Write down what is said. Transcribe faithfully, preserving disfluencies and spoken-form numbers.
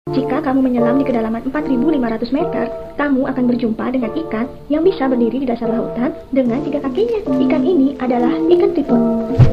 Jika kamu menyelam di kedalaman empat ribu lima ratus meter, kamu akan berjumpa dengan ikan yang bisa berdiri di dasar lautan dengan tiga kakinya. Ikan ini adalah ikan tripod.